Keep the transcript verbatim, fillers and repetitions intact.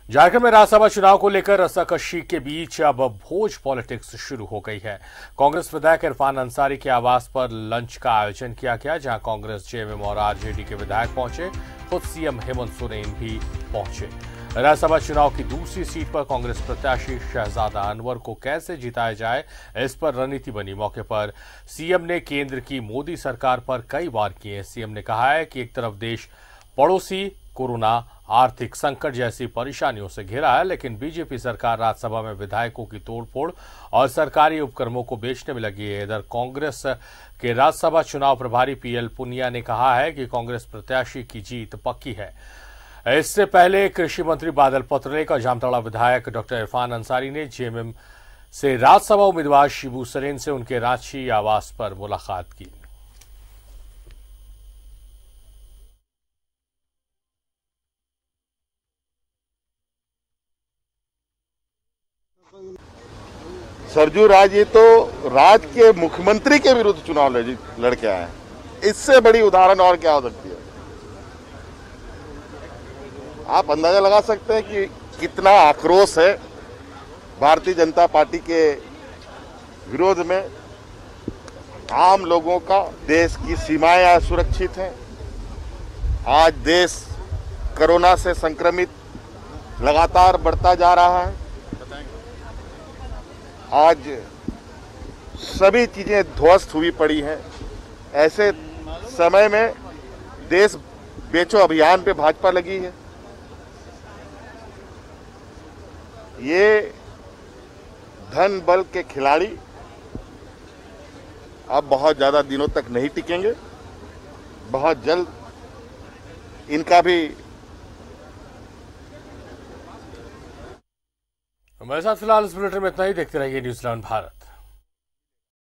झारखंड में राज्यसभा चुनाव को लेकर रस्साकशी के बीच अब भोज पॉलिटिक्स शुरू हो गई है। कांग्रेस विधायक इरफान अंसारी के आवास पर लंच का आयोजन किया गया, जहां कांग्रेस, जेएमएम और आरजेडी के विधायक पहुंचे। खुद सीएम हेमंत सोरेन भी पहुंचे। राज्यसभा चुनाव की दूसरी सीट पर कांग्रेस प्रत्याशी शहजादा अनवर को कैसे जिताया जाए, इस पर रणनीति बनी। मौके पर सीएम ने केंद्र की मोदी सरकार पर कई वार किए। सीएम ने कहा है कि एक तरफ देश पड़ोसी कोरोना, आर्थिक संकट जैसी परेशानियों से घिरा है, लेकिन बीजेपी सरकार राज्यसभा में विधायकों की तोड़फोड़ और सरकारी उपक्रमों को बेचने में लगी है। इधर कांग्रेस के राज्यसभा चुनाव प्रभारी पीएल पुनिया ने कहा है कि कांग्रेस प्रत्याशी की जीत पक्की है। इससे पहले कृषि मंत्री बादल पत्रलेख और जामताड़ा विधायक डॉक्टर इरफान अंसारी ने जेएमएम से राज्यसभा उम्मीदवार शिबू सोरेन से उनके रांची आवास पर मुलाकात की। सरजू राज ये तो राज्य के मुख्यमंत्री के विरुद्ध चुनाव लड़के आए हैं। इससे बड़ी उदाहरण और क्या हो सकती है? आप अंदाजा लगा सकते हैं कि कितना आक्रोश है भारतीय जनता पार्टी के विरोध में। आम लोगों का, देश की सीमाएं असुरक्षित हैं। आज देश कोरोना से संक्रमित लगातार बढ़ता जा रहा है। आज सभी चीजें ध्वस्त हुई पड़ी हैं। ऐसे समय में देश बेचो अभियान पे भाजपा लगी है। ये धन बल के खिलाड़ी अब बहुत ज्यादा दिनों तक नहीं टिकेंगे। बहुत जल्द इनका भी। हमारे साथ फिलहाल इस बुलेटिन में इतना ही। देखते रहिए न्यूज़ लैंड भारत।